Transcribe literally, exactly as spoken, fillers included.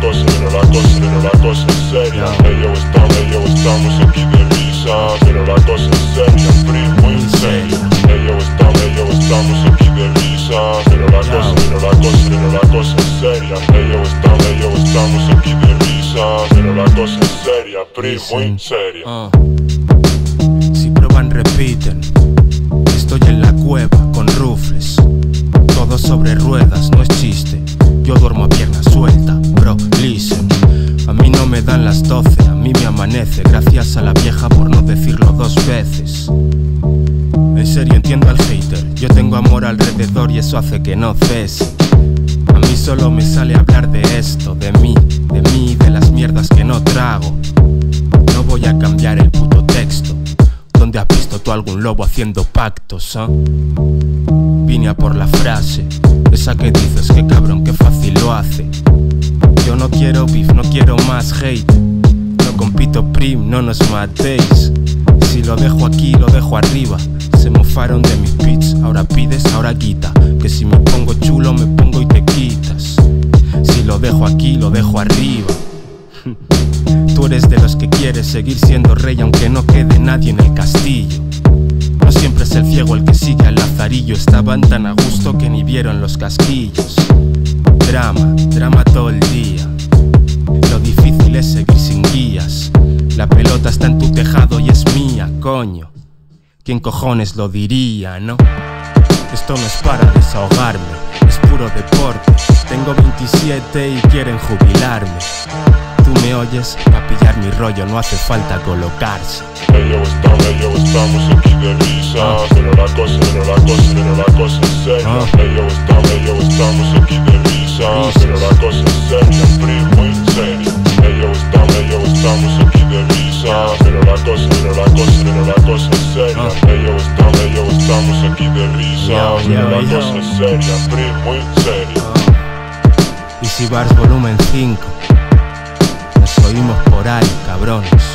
cosa, pero la cosa, pero la cosa es seria. Ellos estamos, ellos estamos aquí de risa, pero la cosa es seria, primo, en serio. Ellos estamos, ellos estamos aquí de risa, pero la cosa, pero la cosa, pero la cosa es seria. Ellos estamos, ellos estamos aquí de risa, pero la cosa es seria, primo, en serio. uh. Si prueban repiten, estoy en la cueva con rufles, todo sobre ruedas, no es chiste. Yo duermo a pierna suelta, bro, listen. A mí no me dan las doce, a mí me amanece. Gracias a la vieja por no decirlo dos veces. En serio entiendo al hater, yo tengo amor alrededor y eso hace que no cese. A mí solo me sale hablar de esto, de mí, de mí, de las mierdas que no trago. No voy a cambiar el puto texto. ¿Dónde has visto tú algún lobo haciendo pactos, ah? Vine a por la frase, esa que dices que cabrón, que fácil lo hace. Yo no quiero beef, no quiero más hate. No compito prim, no nos matéis. Si lo dejo aquí, lo dejo arriba. Se mofaron de mis beats, ahora pides, ahora quita. Que si me pongo chulo, me pongo y te quitas. Si lo dejo aquí, lo dejo arriba. Tú eres de los que quieres seguir siendo rey aunque no quede nadie en el castillo. No siempre es el ciego el que sigue al lazarillo. Estaban tan a gusto que ni vieron los casquillos. Drama, drama todo el día. Lo difícil es seguir sin guías. La pelota está en tu tejado y es mía, coño. ¿Quién cojones lo diría, no? Esto no es para desahogarme, es puro deporte. Tengo veintisiete y quieren jubilarme. Tú me oyes, pa' pillar mi rollo no hace falta colocarse. Ellos estamos, ellos estamos aquí de risa, pero la cosa, pero la cosa, pero la cosa es seria. Ellos estamos, ellos estamos aquí de risa, pero la cosa es seria, primo, en serio. Ellos estamos, ellos estamos aquí de risa, pero la cosa, pero la cosa, pero la cosa es seria. Ellos estamos, ellos estamos aquí de risa, pero la cosa es seria, primo, en serio. Easy Bars volumen cinco. Nos oímos por ahí, cabrones.